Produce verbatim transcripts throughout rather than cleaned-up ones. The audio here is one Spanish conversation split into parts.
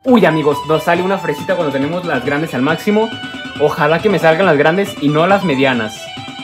Uy, amigos, nos sale una fresita cuando tenemos las grandes al máximo. Ojalá que me salgan las grandes y no las medianas.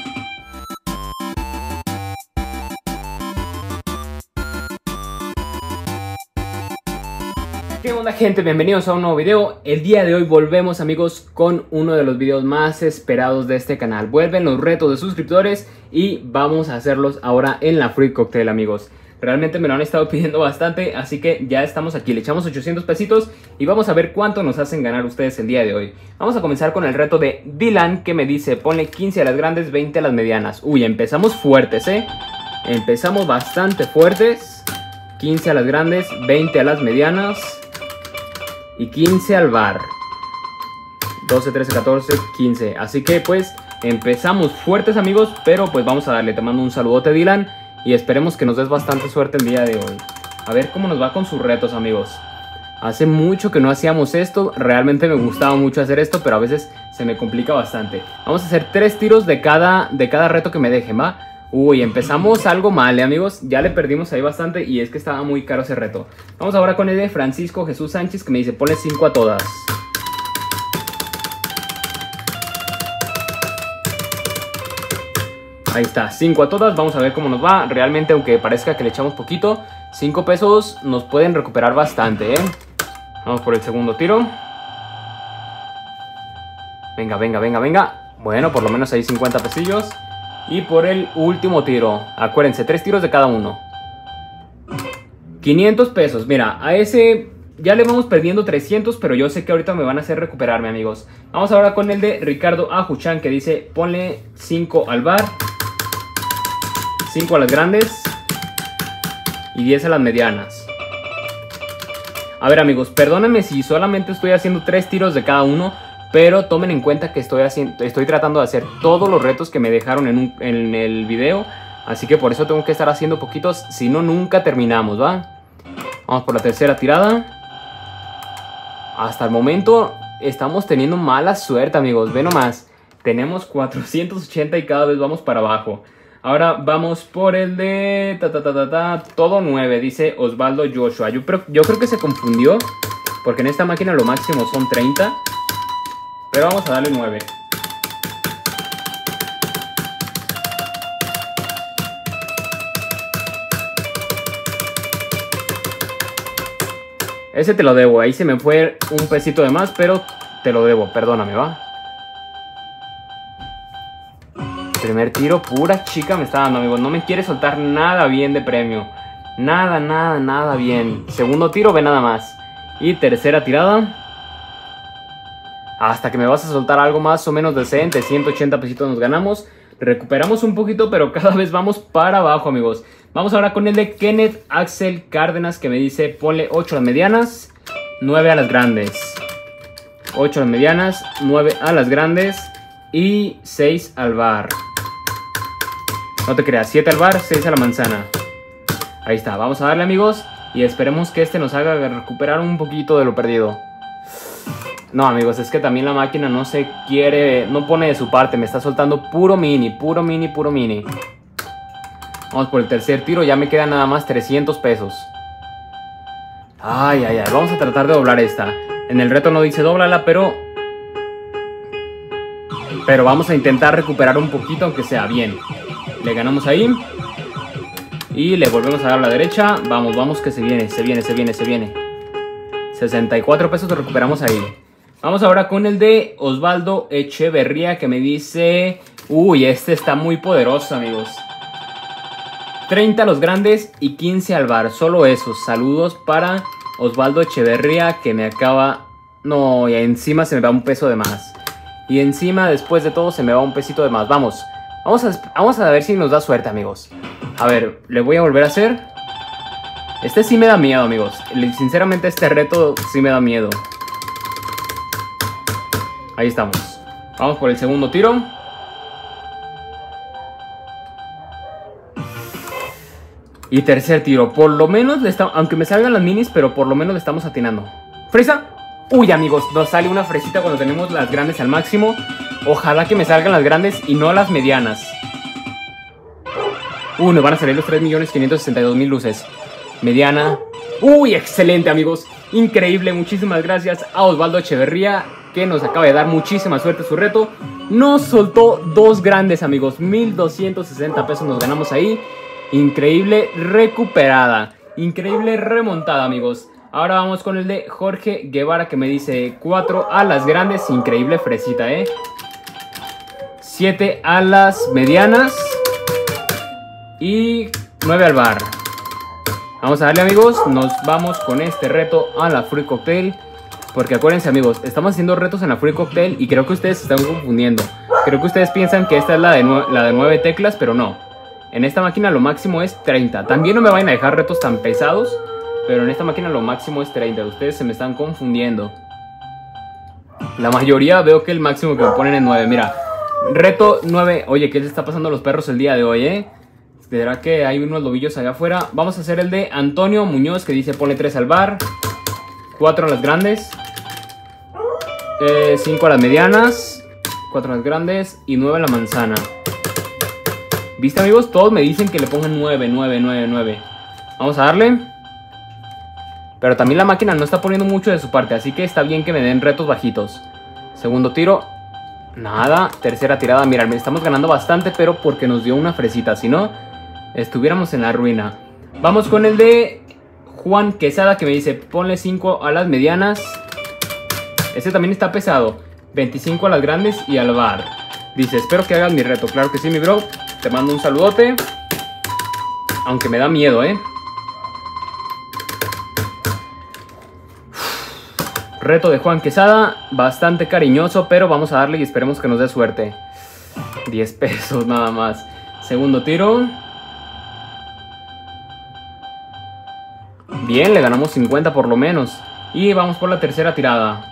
¿Qué onda, gente? Bienvenidos a un nuevo video. El día de hoy volvemos, amigos, con uno de los videos más esperados de este canal. Vuelven los retos de suscriptores y vamos a hacerlos ahora en la Free Cocktail, amigos. Realmente me lo han estado pidiendo bastante, así que ya estamos aquí. Le echamos ochocientos pesitos y vamos a ver cuánto nos hacen ganar ustedes el día de hoy. Vamos a comenzar con el reto de Dylan, que me dice: ponle quince a las grandes, veinte a las medianas. Uy, empezamos fuertes, ¿eh? Empezamos bastante fuertes. quince a las grandes, veinte a las medianas y quince al bar. doce, trece, catorce, quince. Así que pues empezamos fuertes, amigos, pero pues vamos a darle. Te mando un saludote, Dylan, y esperemos que nos des bastante suerte el día de hoy. A ver cómo nos va con sus retos, amigos. Hace mucho que no hacíamos esto. Realmente me gustaba mucho hacer esto, pero a veces se me complica bastante. Vamos a hacer tres tiros de cada, de cada reto que me dejen, ¿va? Uy, empezamos algo mal, ¿eh, amigos? Ya le perdimos ahí bastante y es que estaba muy caro ese reto. Vamos ahora con el de Francisco Jesús Sánchez, que me dice: ponle cinco a todas. Ahí está, cinco a todas. Vamos a ver cómo nos va. Realmente, aunque parezca que le echamos poquito, cinco pesos nos pueden recuperar bastante, ¿eh? Vamos por el segundo tiro. Venga, venga, venga, venga. Bueno, por lo menos ahí cincuenta pesillos. Y por el último tiro, acuérdense, tres tiros de cada uno. quinientos pesos. Mira, a ese ya le vamos perdiendo trescientos, pero yo sé que ahorita me van a hacer recuperarme, amigos. Vamos ahora con el de Ricardo Ajuchan, que dice: ponle cinco al bar, cinco a las grandes y diez a las medianas. A ver, amigos, perdónenme si solamente estoy haciendo tres tiros de cada uno, pero tomen en cuenta que estoy, haciendo, estoy tratando de hacer todos los retos que me dejaron en, un, en el video. Así que por eso tengo que estar haciendo poquitos, si no nunca terminamos, ¿va? Vamos por la tercera tirada. Hasta el momento estamos teniendo mala suerte, amigos. Ve nomás, tenemos cuatrocientos ochenta y cada vez vamos para abajo. Ahora vamos por el de ta, ta, ta, ta, ta, todo nueve, dice Osvaldo Joshua. Yo, yo creo que se confundió, porque en esta máquina lo máximo son treinta. Pero vamos a darle nueve. Ese te lo debo. Ahí se me fue un pesito de más, pero te lo debo. Perdóname, ¿va? Primer tiro, pura chica me está dando, amigos. No me quiere soltar nada bien de premio. Nada, nada, nada bien. Segundo tiro, ve nada más. Y tercera tirada. Hasta que me vas a soltar algo más o menos decente. ciento ochenta pesitos nos ganamos. Recuperamos un poquito, pero cada vez vamos para abajo, amigos. Vamos ahora con el de Kenneth Axel Cárdenas, que me dice: ponle ocho a las medianas, nueve a las grandes. ocho a las medianas, nueve a las grandes y seis al bar. No te creas, siete al bar, seis a la manzana. Ahí está, vamos a darle, amigos, y esperemos que este nos haga recuperar un poquito de lo perdido. No, amigos, es que también la máquina no se quiere, no pone de su parte. Me está soltando puro mini, puro mini, puro mini. Vamos por el tercer tiro, ya me quedan nada más trescientos pesos. Ay, ay, ay, vamos a tratar de doblar esta. En el reto no dice dóblala, pero... Pero vamos a intentar recuperar un poquito, aunque sea bien. Le ganamos ahí. Y le volvemos a dar a la derecha. Vamos, vamos, que se viene, se viene, se viene, se viene. sesenta y cuatro pesos recuperamos ahí. Vamos ahora con el de Osvaldo Echeverría, que me dice... Uy, este está muy poderoso, amigos. treinta a los grandes y quince al bar. Solo esos. Saludos para Osvaldo Echeverría, que me acaba... No, y encima se me va un peso de más. Y encima, después de todo, se me va un pesito de más. Vamos. Vamos a, vamos a ver si nos da suerte, amigos. A ver, le voy a volver a hacer. Este sí me da miedo, amigos. Sinceramente, este reto sí me da miedo. Ahí estamos. Vamos por el segundo tiro. Y tercer tiro. Por lo menos, le está, aunque me salgan las minis, pero por lo menos le estamos atinando. ¿Fresa? Uy, amigos, nos sale una fresita cuando tenemos las grandes al máximo. Ojalá que me salgan las grandes y no las medianas. Uy, uh, nos van a salir los tres millones quinientos sesenta y dos mil luces. Mediana. Uy, excelente, amigos. Increíble, muchísimas gracias a Osvaldo Echeverría, que nos acaba de dar muchísima suerte su reto. Nos soltó dos grandes, amigos. mil doscientos sesenta pesos nos ganamos ahí. Increíble recuperada. Increíble remontada, amigos. Ahora vamos con el de Jorge Guevara, que me dice cuatro a las grandes. Increíble fresita, eh. siete a las medianas. Y nueve al bar. Vamos a darle, amigos. Nos vamos con este reto a la Free Cocktail. Porque acuérdense, amigos, estamos haciendo retos en la Free Cocktail y creo que ustedes se están confundiendo. Creo que ustedes piensan que esta es la de, la de nueve teclas, pero no. En esta máquina lo máximo es treinta. También no me vayan a dejar retos tan pesados, pero en esta máquina lo máximo es treinta. Ustedes se me están confundiendo. La mayoría veo que el máximo que me ponen es nueve. Mira, reto nueve. Oye, ¿qué les está pasando a los perros el día de hoy, eh? ¿Será que hay unos lobillos allá afuera? Vamos a hacer el de Antonio Muñoz, que dice ponle tres al bar, cuatro a las grandes, eh, cinco a las medianas, cuatro a las grandes y nueve a la manzana. ¿Viste, amigos? Todos me dicen que le pongan nueve, nueve, nueve, nueve. Vamos a darle. Pero también la máquina no está poniendo mucho de su parte, así que está bien que me den retos bajitos. Segundo tiro. Nada. Tercera tirada. Mira, estamos ganando bastante, pero porque nos dio una fresita. Si no, estuviéramos en la ruina. Vamos con el de Juan Quesada, que me dice ponle cinco a las medianas. Este también está pesado. veinticinco a las grandes y al bar. Dice, espero que hagas mi reto. Claro que sí, mi bro. Te mando un saludote. Aunque me da miedo, eh. Reto de Juan Quesada. Bastante cariñoso, pero vamos a darle y esperemos que nos dé suerte. diez pesos nada más. Segundo tiro. Bien, le ganamos cincuenta por lo menos. Y vamos por la tercera tirada.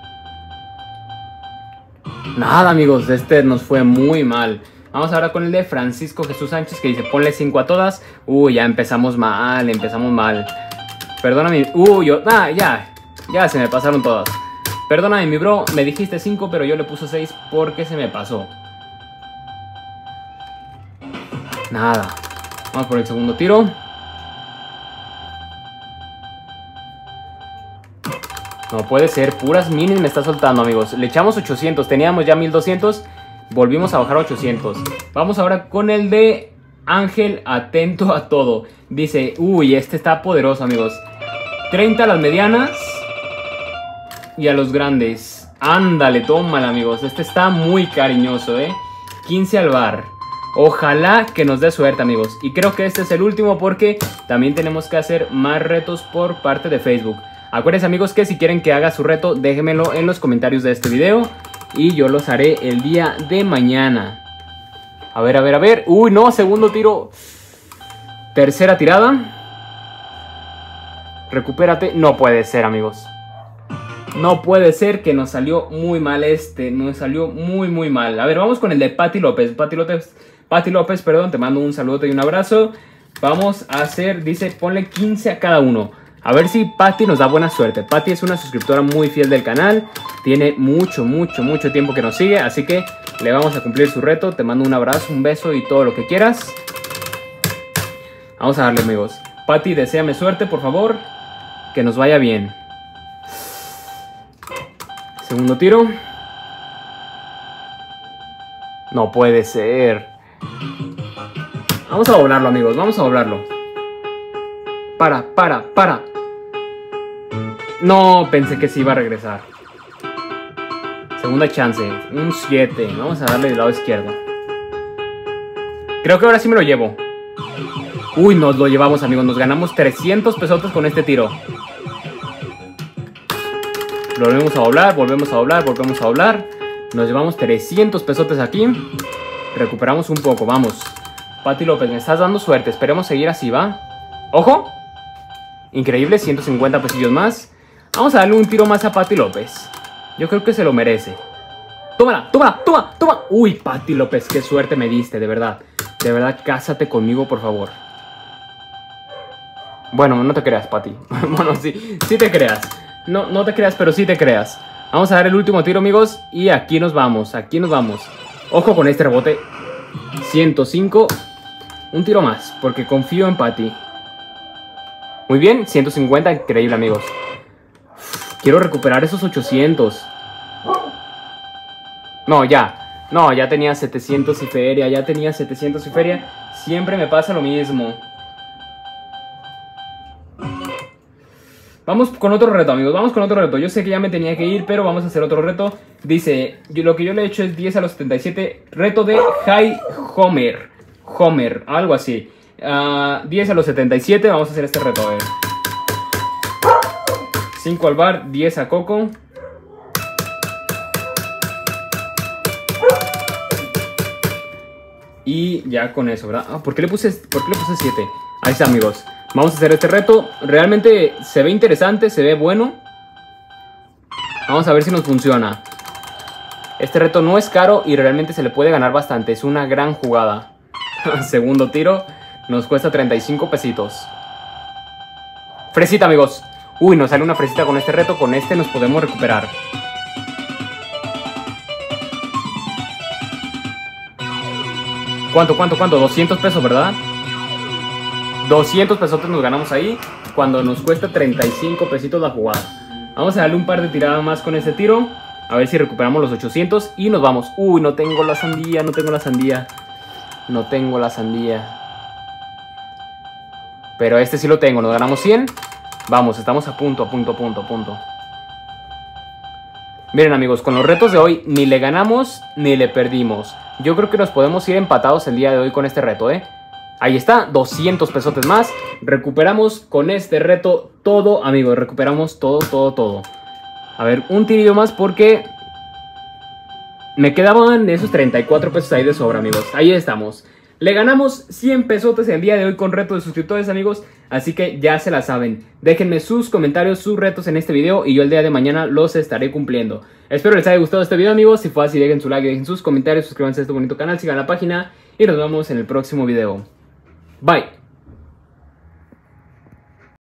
Nada, amigos, este nos fue muy mal. Vamos ahora con el de Francisco Jesús Sánchez, que dice ponle cinco a todas. Uy, ya empezamos mal, empezamos mal. Perdóname. Uy, yo... Ah, ya. Ya se me pasaron todas. Perdóname, mi bro, me dijiste cinco, pero yo le puse seis porque se me pasó. Nada. Vamos por el segundo tiro. No puede ser, puras minis me está soltando, amigos. Le echamos ochocientos, teníamos ya mil doscientos. Volvimos a bajar a ochocientos. Vamos ahora con el de Ángel Atento a Todo. Dice, uy, este está poderoso, amigos. treinta a las medianas y a los grandes. Ándale, tómala, amigos. Este está muy cariñoso, eh. quince al bar. Ojalá que nos dé suerte, amigos. Y creo que este es el último porque también tenemos que hacer más retos por parte de Facebook. Acuérdense, amigos, que si quieren que haga su reto, déjenmelo en los comentarios de este video y yo los haré el día de mañana. A ver, a ver, a ver. Uy, no, segundo tiro. Tercera tirada. Recupérate. No puede ser, amigos. No puede ser, que nos salió muy mal este. Nos salió muy, muy mal. A ver, vamos con el de Pati López. Pati López, Pati López, perdón, te mando un saludo y un abrazo. Vamos a hacer, dice, ponle quince a cada uno. A ver si Pati nos da buena suerte. Pati es una suscriptora muy fiel del canal. Tiene mucho, mucho, mucho tiempo que nos sigue. Así que le vamos a cumplir su reto. Te mando un abrazo, un beso y todo lo que quieras. Vamos a darle, amigos. Pati, deséame suerte, por favor. Que nos vaya bien. Segundo tiro. No puede ser. Vamos a doblarlo, amigos. Vamos a doblarlo. Para, para, para. No, pensé que sí iba a regresar. Segunda chance. Un siete. Vamos a darle del lado izquierdo. Creo que ahora sí me lo llevo. Uy, nos lo llevamos, amigos. Nos ganamos trescientos pesotes con este tiro. Lo volvemos a doblar, volvemos a doblar, volvemos a doblar. Nos llevamos trescientos pesotes aquí. Recuperamos un poco, vamos. Pati López, me estás dando suerte. Esperemos seguir así, ¿va? ¡Ojo! Increíble, ciento cincuenta pesillos más. Vamos a darle un tiro más a Pati López. Yo creo que se lo merece. ¡Tómala! ¡Tómala! ¡Toma! ¡Toma! Uy, Pati López, qué suerte me diste, de verdad. De verdad, cásate conmigo, por favor. Bueno, no te creas, Pati. Bueno, sí, sí te creas. No, no te creas, pero sí te creas. Vamos a dar el último tiro, amigos. Y aquí nos vamos, aquí nos vamos. Ojo con este rebote. ciento cinco. Un tiro más, porque confío en Pati. Muy bien, ciento cincuenta, increíble, amigos. Quiero recuperar esos ochocientos. No, ya. No, ya tenía setecientos y feria. Ya tenía setecientos y feria. Siempre me pasa lo mismo. Vamos con otro reto, amigos. Vamos con otro reto. Yo sé que ya me tenía que ir, pero vamos a hacer otro reto. Dice, yo, lo que yo le he hecho es diez a los setenta y siete. Reto de High Homer. Homer, algo así. Uh, diez a los setenta y siete. Vamos a hacer este reto, a ver. cinco al bar, diez a Coco. Y ya con eso, ¿verdad? Ah, ¿por qué le puse, por qué le puse siete? Ahí está, amigos. Vamos a hacer este reto. Realmente se ve interesante, se ve bueno. Vamos a ver si nos funciona. Este reto no es caro y realmente se le puede ganar bastante. Es una gran jugada. Segundo tiro. Nos cuesta treinta y cinco pesitos. Fresita, amigos. Uy, nos sale una fresita con este reto. Con este nos podemos recuperar. ¿Cuánto, cuánto, cuánto? doscientos pesos, ¿verdad? doscientos pesos nos ganamos ahí. Cuando nos cuesta treinta y cinco pesitos la jugada. Vamos a darle un par de tiradas más con este tiro. A ver si recuperamos los ochocientos. Y nos vamos. Uy, no tengo la sandía, no tengo la sandía. No tengo la sandía. Pero este sí lo tengo, nos ganamos cien. Vamos, estamos a punto, a punto, a punto, a punto. Miren, amigos, con los retos de hoy ni le ganamos ni le perdimos. Yo creo que nos podemos ir empatados el día de hoy con este reto, ¿eh? Ahí está, doscientos pesotes más. Recuperamos con este reto todo, amigos. Recuperamos todo, todo, todo. A ver, un tirillo más porque me quedaban esos treinta y cuatro pesos ahí de sobra, amigos. Ahí estamos. Le ganamos cien pesotes el día de hoy con reto de suscriptores, amigos. Así que ya se la saben. Déjenme sus comentarios, sus retos en este video y yo el día de mañana los estaré cumpliendo. Espero les haya gustado este video, amigos. Si fue así, dejen su like, dejen sus comentarios, suscríbanse a este bonito canal, sigan la página y nos vemos en el próximo video. Bye.